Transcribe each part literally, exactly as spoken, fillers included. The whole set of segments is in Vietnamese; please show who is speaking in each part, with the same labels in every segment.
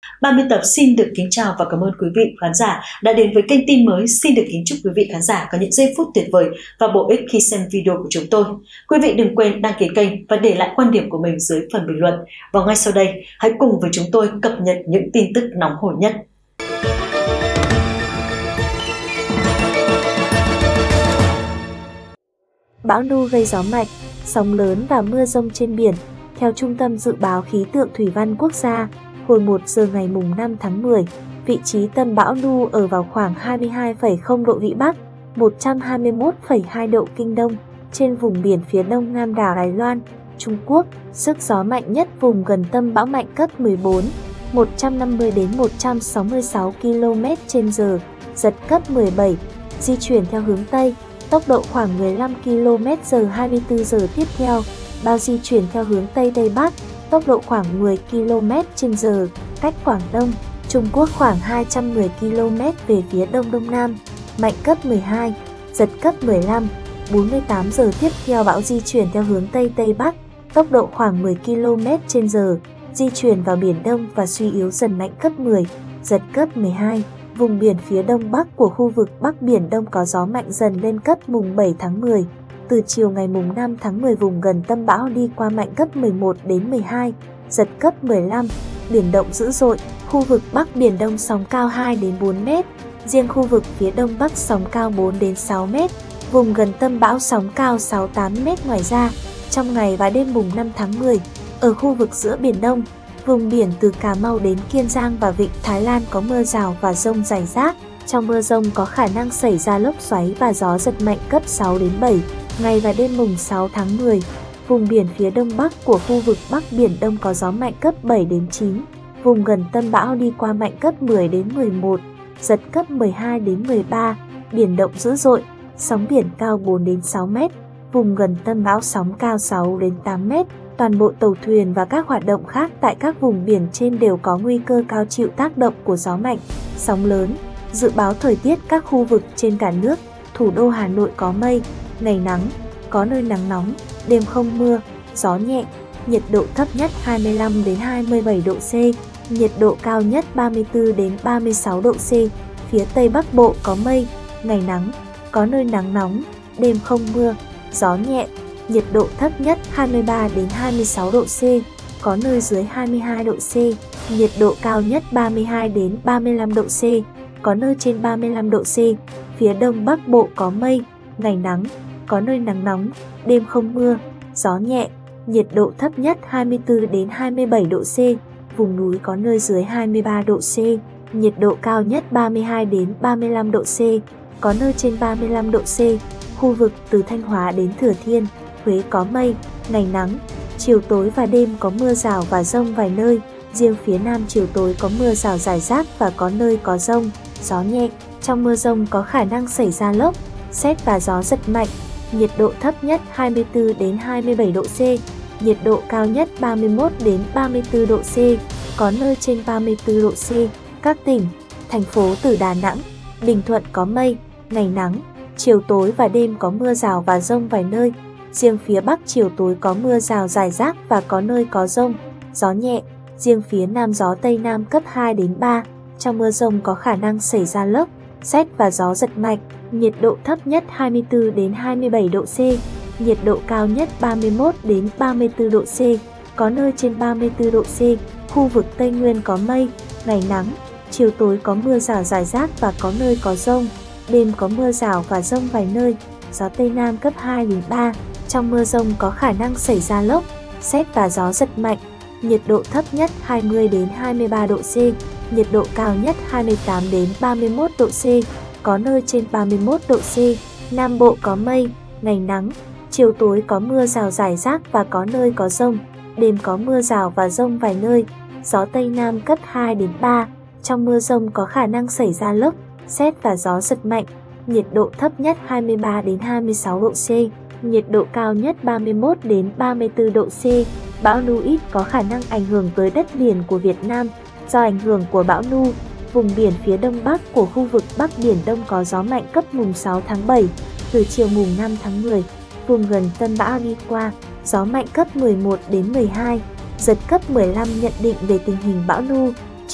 Speaker 1: Ban biên tập xin được kính chào và cảm ơn quý vị khán giả đã đến với kênh tin mới. Xin được kính chúc quý vị khán giả có những giây phút tuyệt vời và bổ ích khi xem video của chúng tôi. Quý vị đừng quên đăng ký kênh và để lại quan điểm của mình dưới phần bình luận. Và ngay sau đây, hãy cùng với chúng tôi cập nhật những tin tức nóng hổi nhất.
Speaker 2: Bão Nu gây gió mạnh, sóng lớn và mưa rông trên biển. Theo Trung tâm Dự báo Khí tượng Thủy văn Quốc gia, hồi một giờ ngày mùng năm tháng mười, vị trí tâm bão Nu ở vào khoảng hai mươi hai phẩy không độ Vĩ Bắc, một trăm hai mươi mốt phẩy hai độ Kinh Đông, trên vùng biển phía đông nam đảo Đài Loan, Trung Quốc. Sức gió mạnh nhất vùng gần tâm bão mạnh cấp mười bốn, một trăm năm mươi đến một trăm sáu mươi sáu ki lô mét trên giờ, giật cấp mười bảy, di chuyển theo hướng Tây, tốc độ khoảng mười lăm ki lô mét trên giờ hai mươi tư giờ tiếp theo. Bão di chuyển theo hướng Tây Tây Bắc, tốc độ khoảng mười ki lô mét trên giờ, cách Quảng Đông, Trung Quốc khoảng hai trăm mười ki lô mét về phía đông đông nam, mạnh cấp mười hai, giật cấp mười lăm. bốn mươi tám giờ tiếp theo bão di chuyển theo hướng Tây Tây Bắc, tốc độ khoảng mười ki lô mét trên giờ, di chuyển vào Biển Đông và suy yếu dần mạnh cấp mười, giật cấp mười hai. Vùng biển phía đông bắc của khu vực Bắc Biển Đông có gió mạnh dần lên cấp mùng bảy tháng mười. Từ chiều ngày mùng năm tháng mười, vùng gần tâm bão đi qua mạnh cấp mười một đến mười hai, giật cấp mười lăm, biển động dữ dội. Khu vực Bắc Biển Đông sóng cao hai đến bốn mét, riêng khu vực phía đông bắc sóng cao bốn đến sáu mét, vùng gần tâm bão sóng cao sáu đến tám mét. Ngoài ra, trong ngày và đêm mùng năm tháng mười, ở khu vực giữa Biển Đông, vùng biển từ Cà Mau đến Kiên Giang và Vịnh Thái Lan có mưa rào và dông rải rác. Trong mưa dông có khả năng xảy ra lốc xoáy và gió giật mạnh cấp sáu đến bảy. Ngày và đêm mùng sáu tháng mười, vùng biển phía đông bắc của khu vực Bắc Biển Đông có gió mạnh cấp bảy đến chín. Vùng gần tâm bão đi qua mạnh cấp mười đến mười một, giật cấp mười hai đến mười ba, biển động dữ dội, sóng biển cao bốn đến sáu mét. Vùng gần tâm bão sóng cao sáu đến tám mét. Toàn bộ tàu thuyền và các hoạt động khác tại các vùng biển trên đều có nguy cơ cao chịu tác động của gió mạnh, sóng lớn. Dự báo thời tiết các khu vực trên cả nước. Thủ đô Hà Nội có mây, ngày nắng, có nơi nắng nóng, đêm không mưa, gió nhẹ, nhiệt độ thấp nhất hai mươi lăm đến hai mươi bảy độ C, nhiệt độ cao nhất ba mươi tư đến ba mươi sáu độ C. Phía Tây Bắc Bộ có mây, ngày nắng, có nơi nắng nóng, đêm không mưa, gió nhẹ, nhiệt độ thấp nhất hai mươi ba đến hai mươi sáu độ C, có nơi dưới hai mươi hai độ C, nhiệt độ cao nhất ba mươi hai đến ba mươi lăm độ C, có nơi trên ba mươi lăm độ C. Phía Đông Bắc Bộ có mây, ngày nắng, có nơi nắng nóng, đêm không mưa, gió nhẹ, nhiệt độ thấp nhất hai mươi tư đến hai mươi bảy độ C, vùng núi có nơi dưới hai mươi ba độ C, nhiệt độ cao nhất ba mươi hai đến ba mươi lăm độ C, có nơi trên ba mươi lăm độ C. Khu vực từ Thanh Hóa đến Thừa Thiên, Huế có mây, ngày nắng, chiều tối và đêm có mưa rào và dông vài nơi, riêng phía Nam chiều tối có mưa rào rải rác và có nơi có dông, gió nhẹ. Trong mưa dông có khả năng xảy ra lốc, sét và gió giật mạnh. Nhiệt độ thấp nhất hai mươi tư đến hai mươi bảy độ C, nhiệt độ cao nhất ba mươi mốt đến ba mươi tư độ C, có nơi trên ba mươi tư độ C. Các tỉnh, thành phố từ Đà Nẵng, Bình Thuận có mây, ngày nắng, chiều tối và đêm có mưa rào và dông vài nơi. Riêng phía Bắc chiều tối có mưa rào rải rác và có nơi có dông, gió nhẹ. Riêng phía Nam gió Tây Nam cấp hai đến ba. Trong mưa dông có khả năng xảy ra lốc, sét và gió giật mạnh. Nhiệt độ thấp nhất hai mươi tư đến hai mươi bảy độ C, nhiệt độ cao nhất ba mươi mốt đến ba mươi tư độ C, có nơi trên ba mươi tư độ C. Khu vực Tây Nguyên có mây, ngày nắng, chiều tối có mưa rào rải rác và có nơi có dông, đêm có mưa rào và dông vài nơi, gió Tây Nam cấp hai đến ba. Trong mưa dông có khả năng xảy ra lốc, sét và gió giật mạnh. Nhiệt độ thấp nhất hai mươi đến hai mươi ba độ C, nhiệt độ cao nhất hai mươi tám đến ba mươi mốt độ C, có nơi trên ba mươi mốt độ C. Nam Bộ có mây, ngày nắng, chiều tối có mưa rào rải rác và có nơi có dông, đêm có mưa rào và dông vài nơi, gió Tây Nam cấp hai đến ba. Trong mưa dông có khả năng xảy ra lốc, sét và gió giật mạnh. Nhiệt độ thấp nhất hai mươi ba đến hai mươi sáu độ C, nhiệt độ cao nhất ba mươi mốt đến ba mươi tư độ C. Bão Nu ít có khả năng ảnh hưởng tới đất liền của Việt Nam. Do ảnh hưởng của bão Nu, vùng biển phía đông bắc của khu vực Bắc Biển Đông có gió mạnh cấp mùng sáu tháng bảy. Từ chiều mùng năm tháng mười, vùng gần tâm bão đi qua, gió mạnh cấp mười một đến mười hai, giật cấp mười lăm. Nhận định về tình hình bão Nu.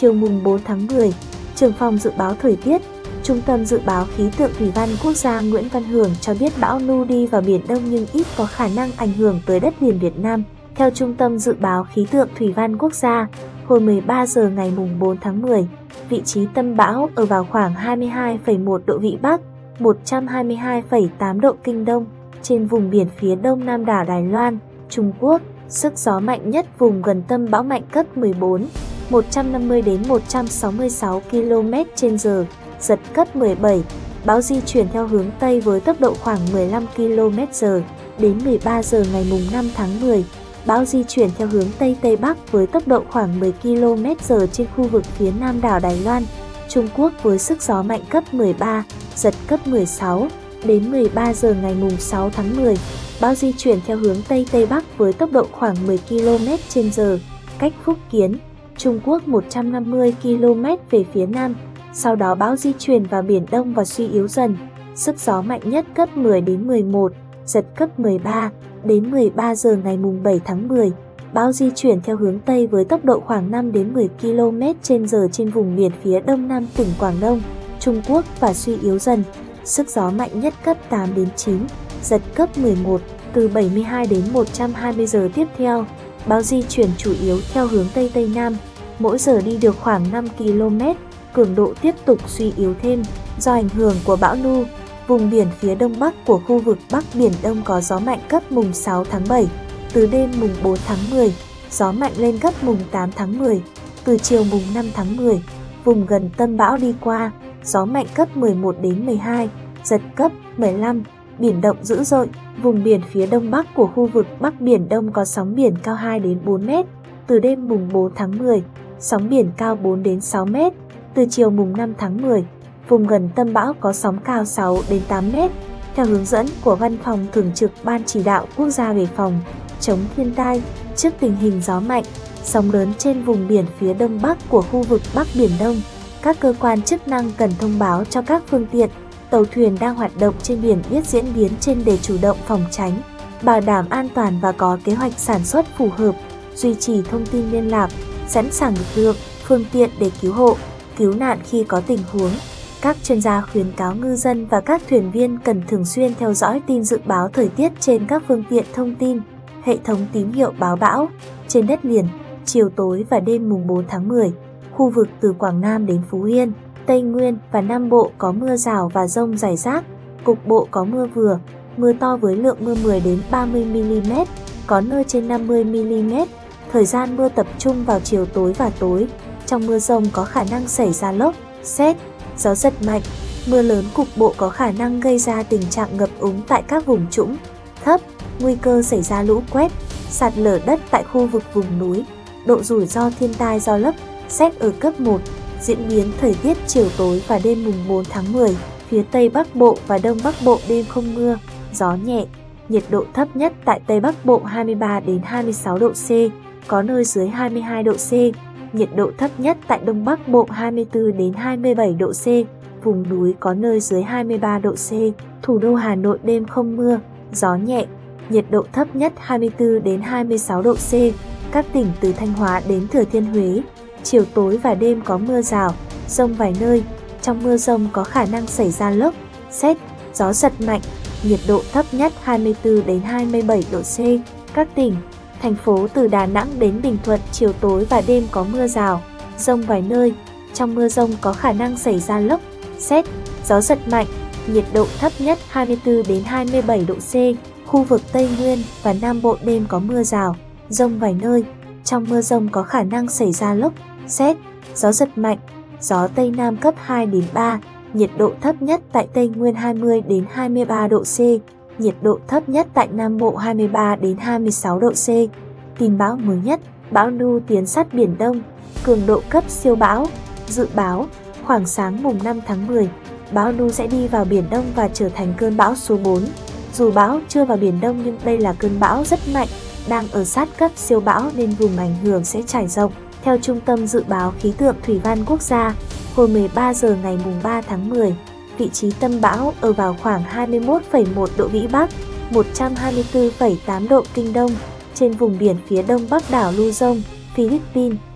Speaker 2: chiều mùng bốn tháng mười, Trưởng phòng dự báo thời tiết, Trung tâm Dự báo Khí tượng Thủy văn Quốc gia Nguyễn Văn Hưởng cho biết bão Nu đi vào Biển Đông nhưng ít có khả năng ảnh hưởng tới đất liền Việt Nam. Theo Trung tâm Dự báo Khí tượng Thủy văn Quốc gia, hồi mười ba giờ ngày mùng bốn tháng mười, vị trí tâm bão ở vào khoảng hai mươi hai phẩy một độ Vĩ Bắc, một trăm hai mươi hai phẩy tám độ Kinh Đông, trên vùng biển phía đông nam đảo Đài Loan, Trung Quốc. Sức gió mạnh nhất vùng gần tâm bão mạnh cấp mười bốn, một trăm năm mươi đến một trăm sáu mươi sáu ki lô mét trên giờ, giật cấp mười bảy. Bão di chuyển theo hướng Tây với tốc độ khoảng mười lăm ki lô mét giờ. Đến mười ba giờ ngày mùng năm tháng mười, bão di chuyển theo hướng Tây Tây Bắc với tốc độ khoảng mười ki lô mét giờ trên khu vực phía nam đảo Đài Loan, Trung Quốc với sức gió mạnh cấp mười ba, giật cấp mười sáu. Đến mười ba giờ ngày mùng sáu tháng mười, bão di chuyển theo hướng Tây Tây Bắc với tốc độ khoảng mười ki lô mét trên giờ, cách Phúc Kiến, Trung Quốc một trăm năm mươi ki lô mét về phía nam. Sau đó bão di chuyển vào Biển Đông và suy yếu dần. Sức gió mạnh nhất cấp mười đến mười một, giật cấp mười ba. Đến mười ba giờ ngày mùng bảy tháng mười, bão di chuyển theo hướng Tây với tốc độ khoảng năm đến mười ki lô mét trên giờ trên vùng biển phía đông nam tỉnh Quảng Đông, Trung Quốc và suy yếu dần. Sức gió mạnh nhất cấp tám đến chín, giật cấp mười một. Từ bảy mươi hai đến một trăm hai mươi giờ tiếp theo, bão di chuyển chủ yếu theo hướng Tây Tây Nam, mỗi giờ đi được khoảng năm ki lô mét, cường độ tiếp tục suy yếu thêm. Do ảnh hưởng của bão Nu, vùng biển phía đông bắc của khu vực Bắc Biển Đông có gió mạnh cấp mùng sáu tháng bảy. Từ đêm mùng bốn tháng mười, gió mạnh lên cấp mùng tám tháng mười. Từ chiều mùng năm tháng mười, vùng gần tâm bão đi qua, gió mạnh cấp mười một đến mười hai, giật cấp mười lăm, biển động dữ dội. Vùng biển phía đông bắc của khu vực Bắc Biển Đông có sóng biển cao hai đến bốn mét. Từ đêm mùng bốn tháng mười, sóng biển cao bốn đến sáu mét. Từ chiều mùng năm tháng mười, vùng gần tâm bão có sóng cao sáu đến tám mét. Theo hướng dẫn của Văn phòng Thường trực Ban Chỉ đạo Quốc gia về phòng chống thiên tai, trước tình hình gió mạnh, sóng lớn trên vùng biển phía đông bắc của khu vực Bắc Biển Đông, các cơ quan chức năng cần thông báo cho các phương tiện, tàu thuyền đang hoạt động trên biển biết diễn biến trên để chủ động phòng tránh, bảo đảm an toàn và có kế hoạch sản xuất phù hợp, duy trì thông tin liên lạc, sẵn sàng lực lượng, phương tiện để cứu hộ, cứu nạn khi có tình huống. Các chuyên gia khuyến cáo ngư dân và các thuyền viên cần thường xuyên theo dõi tin dự báo thời tiết trên các phương tiện thông tin, hệ thống tín hiệu báo bão. Trên đất liền, chiều tối và đêm mùng bốn tháng mười, khu vực từ Quảng Nam đến Phú Yên, Tây Nguyên và Nam Bộ có mưa rào và dông rải rác, cục bộ có mưa vừa, mưa to với lượng mưa mười đến ba mươi mi li mét, có nơi trên năm mươi mi li mét. Thời gian mưa tập trung vào chiều tối và tối. Trong mưa dông có khả năng xảy ra lốc, sét, gió giật mạnh. Mưa lớn cục bộ có khả năng gây ra tình trạng ngập úng tại các vùng trũng thấp, nguy cơ xảy ra lũ quét, sạt lở đất tại khu vực vùng núi. Độ rủi ro thiên tai do lốc, sét ở cấp một. Diễn biến thời tiết chiều tối và đêm mùng bốn tháng mười, phía Tây Bắc Bộ và Đông Bắc Bộ đêm không mưa, gió nhẹ. Nhiệt độ thấp nhất tại Tây Bắc Bộ hai mươi ba đến hai mươi sáu độ C, có nơi dưới hai mươi hai độ C. Nhiệt độ thấp nhất tại Đông Bắc Bộ hai mươi tư đến hai mươi bảy độ C, vùng núi có nơi dưới hai mươi ba độ C. Thủ đô Hà Nội đêm không mưa, gió nhẹ. Nhiệt độ thấp nhất hai mươi tư đến hai mươi sáu độ C. Các tỉnh từ Thanh Hóa đến Thừa Thiên Huế, chiều tối và đêm có mưa rào, dông vài nơi. Trong mưa dông có khả năng xảy ra lốc, sét, gió giật mạnh. Nhiệt độ thấp nhất hai mươi tư đến hai mươi bảy độ C. Các tỉnh, thành phố từ Đà Nẵng đến Bình Thuận chiều tối và đêm có mưa rào, dông vài nơi. Trong mưa dông có khả năng xảy ra lốc, sét, gió giật mạnh. Nhiệt độ thấp nhất hai mươi tư đến hai mươi bảy độ C. Khu vực Tây Nguyên và Nam Bộ đêm có mưa rào, dông vài nơi. Trong mưa dông có khả năng xảy ra lốc, sét, gió giật mạnh. Gió Tây Nam cấp hai đến ba. Nhiệt độ thấp nhất tại Tây Nguyên hai mươi đến hai mươi ba độ C. Nhiệt độ thấp nhất tại Nam Bộ hai mươi ba đến hai mươi sáu độ C. Tin bão mới nhất, bão Nu tiến sát Biển Đông, cường độ cấp siêu bão. Dự báo, khoảng sáng mùng năm tháng mười, bão Nu sẽ đi vào Biển Đông và trở thành cơn bão số bốn. Dù bão chưa vào Biển Đông nhưng đây là cơn bão rất mạnh, đang ở sát cấp siêu bão nên vùng ảnh hưởng sẽ trải rộng. Theo Trung tâm Dự báo Khí tượng Thủy văn Quốc gia, hồi mười ba giờ ngày mùng ba tháng mười, vị trí tâm bão ở vào khoảng hai mươi mốt phẩy một độ Vĩ Bắc, một trăm hai mươi tư phẩy tám độ Kinh Đông, trên vùng biển phía đông bắc đảo Luzon, Philippines.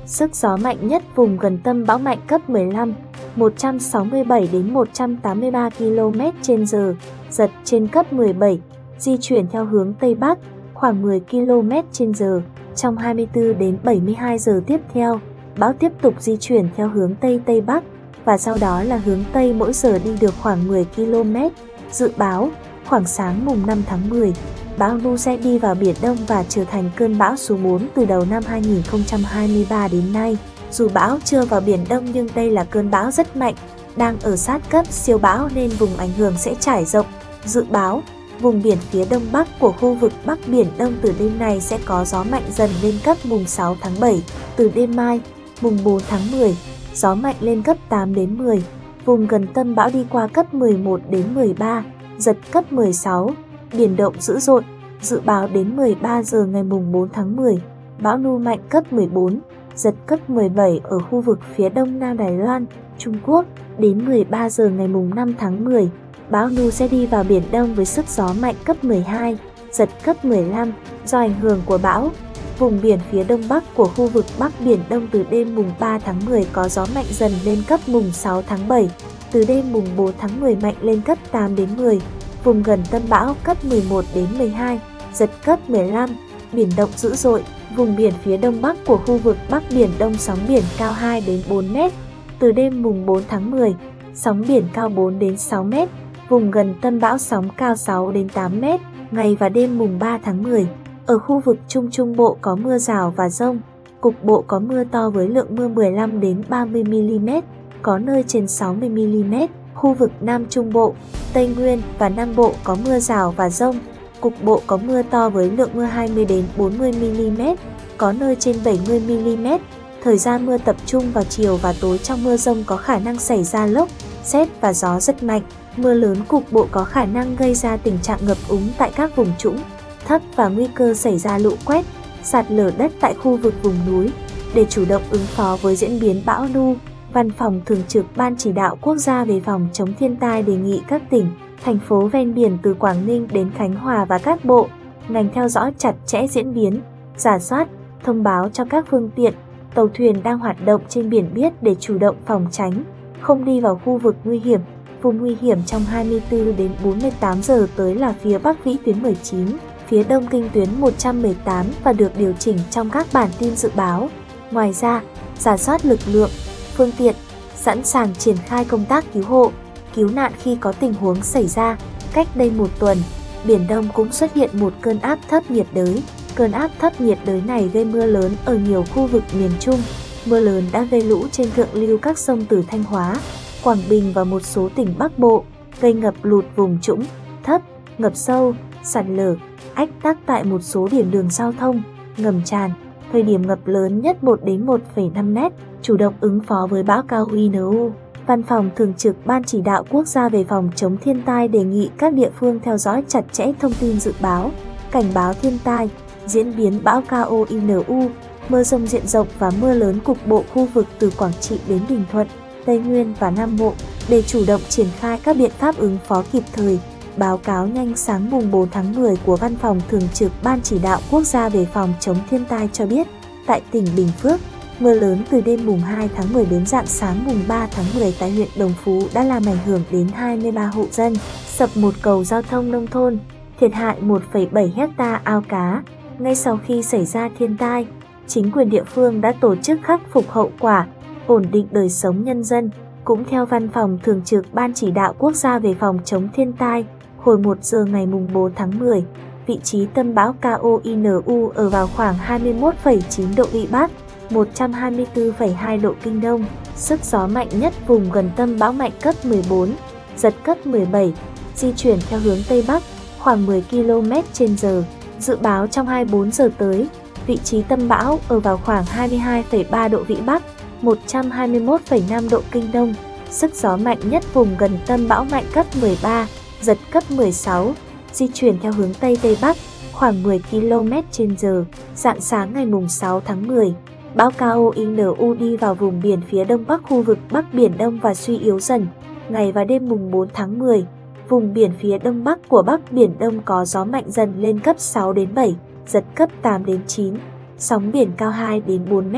Speaker 2: Sức gió mạnh nhất vùng gần tâm bão mạnh cấp mười lăm, một trăm sáu mươi bảy đến một trăm tám mươi ba ki lô mét trên giờ, giật trên cấp mười bảy, di chuyển theo hướng Tây Bắc, khoảng mười ki lô mét trên giờ. Trong hai mươi tư đến bảy mươi hai giờ tiếp theo, bão tiếp tục di chuyển theo hướng Tây Tây Bắc và sau đó là hướng Tây, mỗi giờ đi được khoảng mười ki lô mét. Dự báo, khoảng sáng mùng năm tháng mười, bão Nu sẽ đi vào Biển Đông và trở thành cơn bão số bốn từ đầu năm hai nghìn không trăm hai mươi ba đến nay. Dù bão chưa vào Biển Đông nhưng đây là cơn bão rất mạnh, đang ở sát cấp siêu bão nên vùng ảnh hưởng sẽ trải rộng. Dự báo, vùng biển phía đông bắc của khu vực Bắc Biển Đông từ đêm nay sẽ có gió mạnh dần lên cấp mùng sáu tháng bảy. Từ đêm mai, mùng bốn tháng mười, gió mạnh lên cấp tám đến mười. Vùng gần tâm bão đi qua cấp mười một đến mười ba, giật cấp mười sáu, biển động dữ dội. Dự báo đến mười ba giờ ngày mùng bốn tháng mười, bão Nu mạnh cấp mười bốn, giật cấp mười bảy ở khu vực phía đông nam Đài Loan, Trung Quốc. Đến mười ba giờ ngày mùng năm tháng mười, bão Nu sẽ đi vào Biển Đông với sức gió mạnh cấp mười hai, giật cấp mười lăm. Do ảnh hưởng của bão, vùng biển phía đông bắc của khu vực Bắc Biển Đông từ đêm mùng ba tháng mười có gió mạnh dần lên cấp mùng sáu tháng bảy. Từ đêm mùng bốn tháng mười mạnh lên cấp tám đến mười. Vùng gần tâm bão cấp mười một đến mười hai, giật cấp mười lăm, biển động dữ dội. Vùng biển phía đông bắc của khu vực Bắc Biển Đông sóng biển cao hai đến bốn mét. Từ đêm mùng bốn tháng mười, sóng biển cao bốn đến sáu mét. Vùng gần tâm bão sóng cao sáu đến tám mét. Ngày và đêm mùng ba tháng mười, ở khu vực Trung Trung Bộ có mưa rào và dông, cục bộ có mưa to với lượng mưa mười lăm đến ba mươi mi li mét, có nơi trên sáu mươi mi li mét. Khu vực Nam Trung Bộ, Tây Nguyên và Nam Bộ có mưa rào và dông, cục bộ có mưa to với lượng mưa hai mươi đến bốn mươi mi li mét, có nơi trên bảy mươi mi li mét. Thời gian mưa tập trung vào chiều và tối, trong mưa dông có khả năng xảy ra lốc, sét và gió rất mạnh. Mưa lớn cục bộ có khả năng gây ra tình trạng ngập úng tại các vùng trũng thấp và nguy cơ xảy ra lũ quét, sạt lở đất tại khu vực vùng núi. Để chủ động ứng phó với diễn biến bão Nu, Văn phòng Thường trực Ban Chỉ đạo Quốc gia về phòng chống thiên tai đề nghị các tỉnh, thành phố ven biển từ Quảng Ninh đến Khánh Hòa và các bộ, ngành theo dõi chặt chẽ diễn biến, rà soát, thông báo cho các phương tiện, tàu thuyền đang hoạt động trên biển biết để chủ động phòng tránh, không đi vào khu vực nguy hiểm. Vùng nguy hiểm trong hai mươi tư đến bốn mươi tám giờ tới là phía Bắc vĩ tuyến mười chín, phía Đông kinh tuyến một trăm mười tám và được điều chỉnh trong các bản tin dự báo. Ngoài ra, rà soát lực lượng, phương tiện, sẵn sàng triển khai công tác cứu hộ, cứu nạn khi có tình huống xảy ra. Cách đây một tuần, Biển Đông cũng xuất hiện một cơn áp thấp nhiệt đới. Cơn áp thấp nhiệt đới này gây mưa lớn ở nhiều khu vực miền Trung. Mưa lớn đã gây lũ trên thượng lưu các sông từ Thanh Hóa, Quảng Bình và một số tỉnh Bắc Bộ, gây ngập lụt vùng trũng thấp, ngập sâu, sạt lở, ách tắc tại một số điểm đường giao thông, ngầm tràn. Thời điểm ngập lớn nhất một đến một phẩy năm mét. Chủ động ứng phó với bão cao U N U, Văn phòng Thường trực Ban Chỉ đạo Quốc gia về phòng chống thiên tai đề nghị các địa phương theo dõi chặt chẽ thông tin dự báo, cảnh báo thiên tai, diễn biến bão cao U N U, mưa dông diện rộng và mưa lớn cục bộ khu vực từ Quảng Trị đến Bình Thuận, Tây Nguyên và Nam Bộ để chủ động triển khai các biện pháp ứng phó kịp thời. Báo cáo nhanh sáng mùng bốn tháng mười của Văn phòng Thường trực Ban Chỉ đạo Quốc gia về phòng chống thiên tai cho biết, tại tỉnh Bình Phước, mưa lớn từ đêm mùng hai tháng mười đến rạng sáng mùng ba tháng mười tại huyện Đồng Phú đã làm ảnh hưởng đến hai mươi ba hộ dân, sập một cầu giao thông nông thôn, thiệt hại một phẩy bảy héc ta ao cá. Ngay sau khi xảy ra thiên tai, chính quyền địa phương đã tổ chức khắc phục hậu quả, ổn định đời sống nhân dân. Cũng theo Văn phòng Thường trực Ban Chỉ đạo Quốc gia về phòng chống thiên tai, hồi một giờ ngày mùng bốn tháng mười, vị trí tâm bão K O I N U ở vào khoảng hai mươi mốt phẩy chín độ Vĩ Bắc, một trăm hai mươi tư phẩy hai độ Kinh Đông. Sức gió mạnh nhất vùng gần tâm bão mạnh cấp mười bốn, giật cấp mười bảy, di chuyển theo hướng Tây Bắc, khoảng mười ki lô mét trên giờ. Dự báo trong hai mươi bốn giờ tới, vị trí tâm bão ở vào khoảng hai mươi hai phẩy ba độ Vĩ Bắc, một trăm hai mươi mốt phẩy năm độ Kinh Đông. Sức gió mạnh nhất vùng gần tâm bão mạnh cấp mười ba, giật cấp mười sáu, di chuyển theo hướng Tây Tây Bắc, khoảng mười ki lô mét trên giờ. Rạng sáng ngày mùng sáu tháng mười, bão K O I N U đi vào vùng biển phía đông bắc khu vực Bắc Biển Đông và suy yếu dần. Ngày và đêm mùng bốn tháng mười, vùng biển phía đông bắc của Bắc Biển Đông có gió mạnh dần lên cấp sáu đến bảy, giật cấp tám đến chín. Sóng biển cao hai đến bốn mét.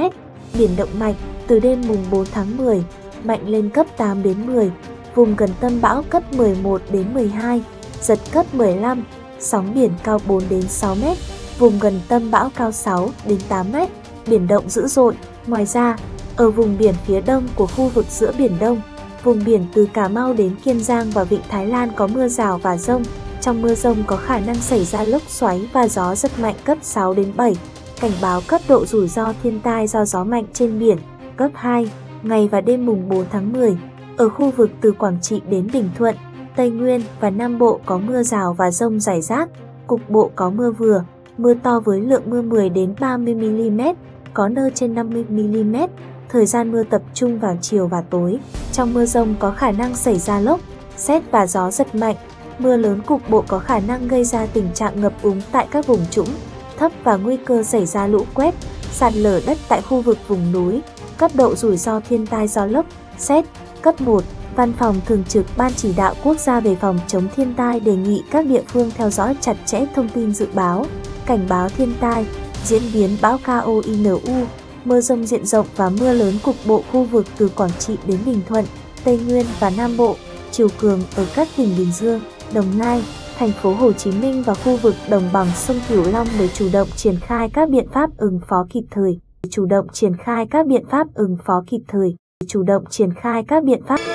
Speaker 2: biển động mạnh, từ đêm mùng bốn tháng mười, mạnh lên cấp tám đến mười, vùng gần tâm bão cấp mười một đến mười hai, giật cấp mười lăm, sóng biển cao bốn đến sáu mét, vùng gần tâm bão cao sáu đến tám mét, biển động dữ dội. Ngoài ra, ở vùng biển phía đông của khu vực giữa Biển Đông, vùng biển từ Cà Mau đến Kiên Giang và Vịnh Thái Lan có mưa rào và dông. Trong mưa dông có khả năng xảy ra lốc xoáy và gió giật mạnh cấp sáu đến bảy. Cảnh báo cấp độ rủi ro thiên tai do gió mạnh trên biển, cấp hai. Ngày và đêm mùng bốn tháng mười, ở khu vực từ Quảng Trị đến Bình Thuận, Tây Nguyên và Nam Bộ có mưa rào và dông rải rác, cục bộ có mưa vừa, mưa to với lượng mưa mười đến ba mươi mi-li-mét, có nơi trên năm mươi mi-li-mét. Thời gian mưa tập trung vào chiều và tối. Trong mưa dông có khả năng xảy ra lốc, sét và gió giật mạnh. Mưa lớn cục bộ có khả năng gây ra tình trạng ngập úng tại các vùng trũng thấp và nguy cơ xảy ra lũ quét, sạt lở đất tại khu vực vùng núi. Cấp độ rủi ro thiên tai do lốc, sét, cấp một. Văn phòng Thường trực Ban Chỉ đạo Quốc gia về phòng chống thiên tai đề nghị các địa phương theo dõi chặt chẽ thông tin dự báo, cảnh báo thiên tai, diễn biến bão ca o i en u, mưa dông diện rộng và mưa lớn cục bộ khu vực từ Quảng Trị đến Bình Thuận, Tây Nguyên và Nam Bộ, chiều cường ở các tỉnh Bình Dương, Đồng Nai, thành phố Hồ Chí Minh và khu vực đồng bằng sông Cửu Long để chủ động triển khai các biện pháp ứng phó kịp thời, chủ động triển khai các biện pháp ứng phó kịp thời, chủ động triển khai các biện pháp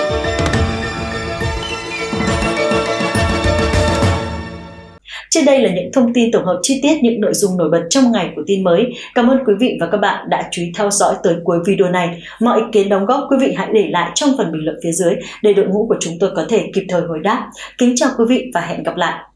Speaker 1: Trên đây là những thông tin tổng hợp chi tiết những nội dung nổi bật trong ngày của tin mới. Cảm ơn quý vị và các bạn đã chú ý theo dõi tới cuối video này. Mọi ý kiến đóng góp quý vị hãy để lại trong phần bình luận phía dưới để đội ngũ của chúng tôi có thể kịp thời hồi đáp. Kính chào quý vị và hẹn gặp lại.